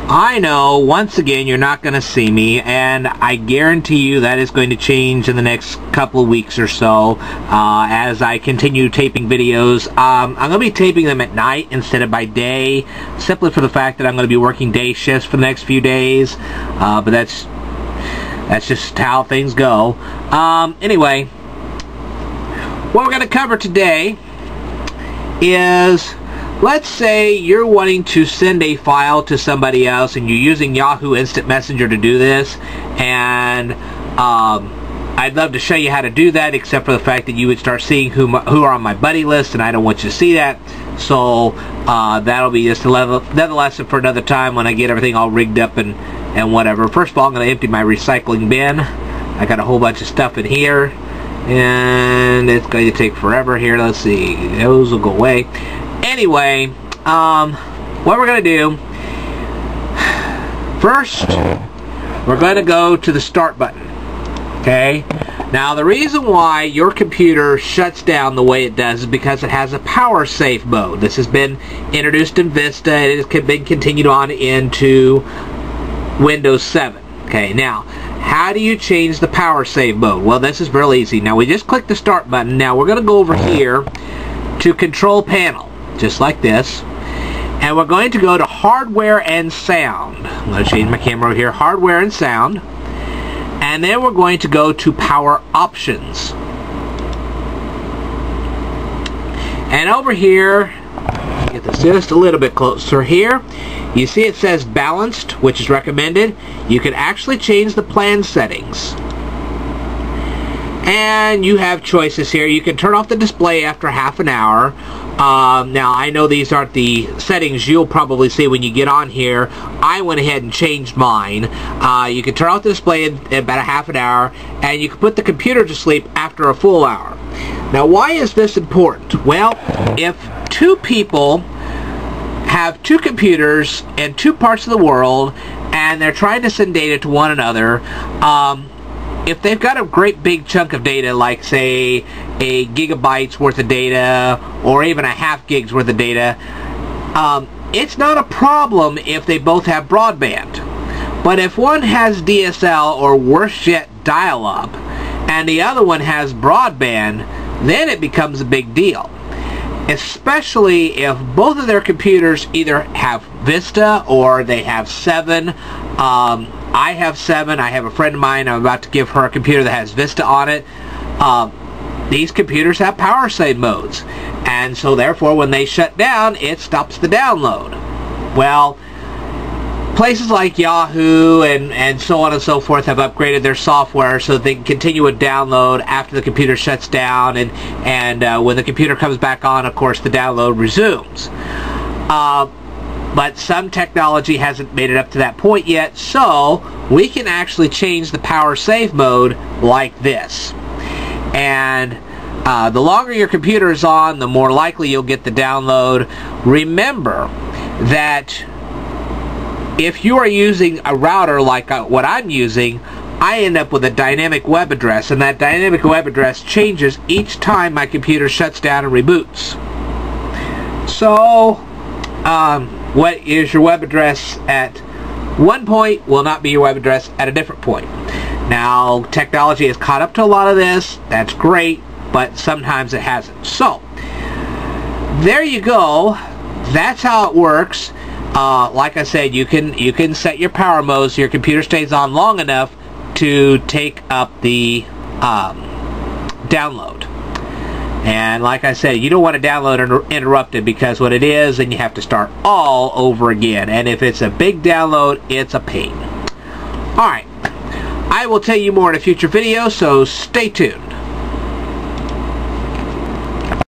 I know, once again, you're not going to see me, and I guarantee you that is going to change in the next couple of weeks or so as I continue taping videos. I'm going to be taping them at night instead of by day, simply for the fact that I'm going to be working day shifts for the next few days, but that's just how things go. Anyway, what we're going to cover today is, let's say you're wanting to send a file to somebody else and you're using Yahoo Instant Messenger to do this, and I'd love to show you how to do that, except for the fact that you would start seeing who are on my buddy list, and I don't want you to see that. So that'll be just another lesson for another time when I get everything all rigged up and whatever. First of all, I'm going to empty my recycling bin. I got a whole bunch of stuff in here, and it's going to take forever here. Let's see, those will go away. Anyway, what we're going to do, first, we're going to go to the start button, okay? Now, the reason why your computer shuts down the way it does is because it has a power save mode. This has been introduced in Vista, and it has been continued on into Windows 7. Okay, now, how do you change the power save mode? Well, this is real easy. Now, we just click the start button. Now, we're going to go over here to Control Panel, just like this, and we're going to go to Hardware and Sound. I'm going to change my camera over here, Hardware and Sound, and then we're going to go to Power Options. And over here, get this just a little bit closer here, you see it says Balanced, which is recommended. You can actually change the plan settings. And you have choices here. You can turn off the display after half an hour. Now, I know these aren't the settings you'll probably see when you get on here. I went ahead and changed mine. You can turn off the display in about a half an hour, and you can put the computer to sleep after a full hour. Now, why is this important? Well, if two people have two computers in two parts of the world, and they're trying to send data to one another, if they've got a great big chunk of data, like say a gigabyte's worth of data or even a half gig's worth of data, it's not a problem if they both have broadband. But if one has DSL, or worse yet, dial-up, and the other one has broadband, then it becomes a big deal. Especially if both of their computers either have Vista or they have 7. I have 7. I have a friend of mine, I'm about to give her a computer that has Vista on it. These computers have power save modes, and so therefore when they shut down, it stops the download. Well, places like Yahoo and so on and so forth have upgraded their software so that they can continue a download after the computer shuts down, and when the computer comes back on, of course, the download resumes. But some technology hasn't made it up to that point yet, so we can actually change the power save mode like this. And the longer your computer is on, the more likely you'll get the download. Remember that if you are using a router like what I'm using, I end up with a dynamic web address, and that dynamic web address changes each time my computer shuts down and reboots. So, what is your web address at one point will not be your web address at a different point. Now, technology has caught up to a lot of this. That's great, but sometimes it hasn't. So, there you go. That's how it works. Like I said, you can set your power mode so your computer stays on long enough to take up the download. And like I said, you don't want to download interrupted, because what it is, then you have to start all over again. And if it's a big download, it's a pain. Alright, I will tell you more in a future video, so stay tuned.